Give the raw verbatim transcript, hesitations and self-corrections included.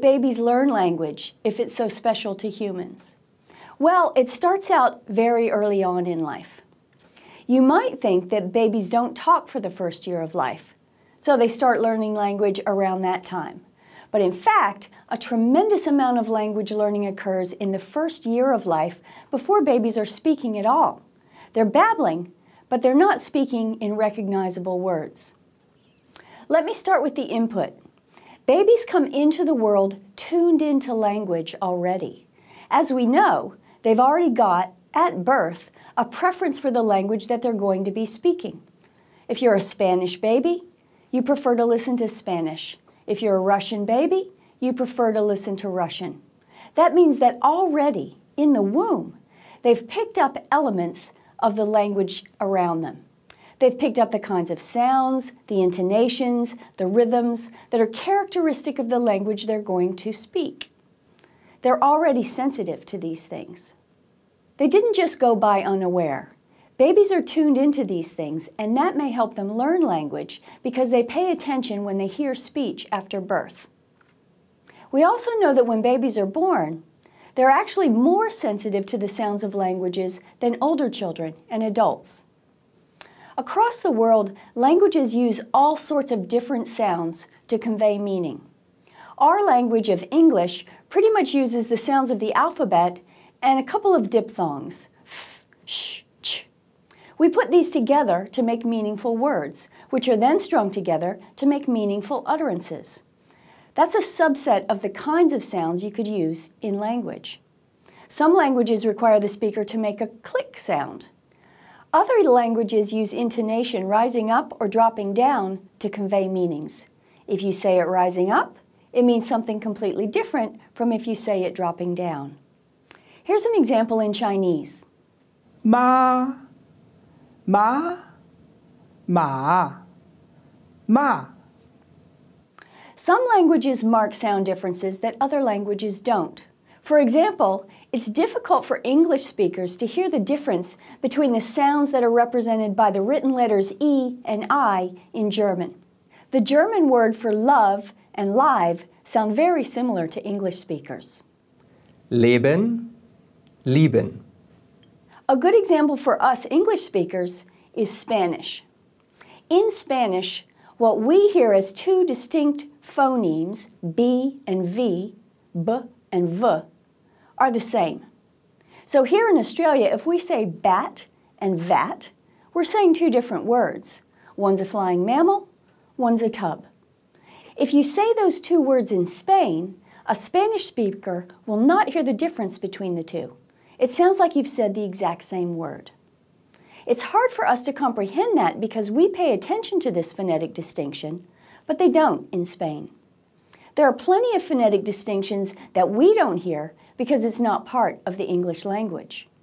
babies learn language if it's so special to humans? Well, it starts out very early on in life. You might think that babies don't talk for the first year of life, so they start learning language around that time. But in fact, a tremendous amount of language learning occurs in the first year of life before babies are speaking at all. They're babbling, but they're not speaking in recognizable words. Let me start with the input. Babies come into the world tuned into language already. As we know, they've already got, at birth, a preference for the language that they're going to be speaking. If you're a Spanish baby, you prefer to listen to Spanish. If you're a Russian baby, you prefer to listen to Russian. That means that already, in the womb, they've picked up elements of the language around them. They've picked up the kinds of sounds, the intonations, the rhythms that are characteristic of the language they're going to speak. They're already sensitive to these things. They didn't just go by unaware. Babies are tuned into these things, and that may help them learn language because they pay attention when they hear speech after birth. We also know that when babies are born, they're actually more sensitive to the sounds of languages than older children and adults. Across the world, languages use all sorts of different sounds to convey meaning. Our language of English pretty much uses the sounds of the alphabet and a couple of diphthongs, f, sh, ch. We put these together to make meaningful words, which are then strung together to make meaningful utterances. That's a subset of the kinds of sounds you could use in language. Some languages require the speaker to make a click sound. Other languages use intonation rising up or dropping down to convey meanings. If you say it rising up, it means something completely different from if you say it dropping down. Here's an example in Chinese. Ma, ma, ma, ma. Some languages mark sound differences that other languages don't. For example, it's difficult for English speakers to hear the difference between the sounds that are represented by the written letters E and I in German. The German word for love and live sound very similar to English speakers. Leben, lieben. A good example for us English speakers is Spanish. In Spanish, what we hear as two distinct phonemes, B and V, B and V, are the same. So here in Australia, if we say bat and vat, we're saying two different words. One's a flying mammal, one's a tub. If you say those two words in Spain, a Spanish speaker will not hear the difference between the two. It sounds like you've said the exact same word. It's hard for us to comprehend that because we pay attention to this phonetic distinction, but they don't in Spain. There are plenty of phonetic distinctions that we don't hear because it's not part of the English language.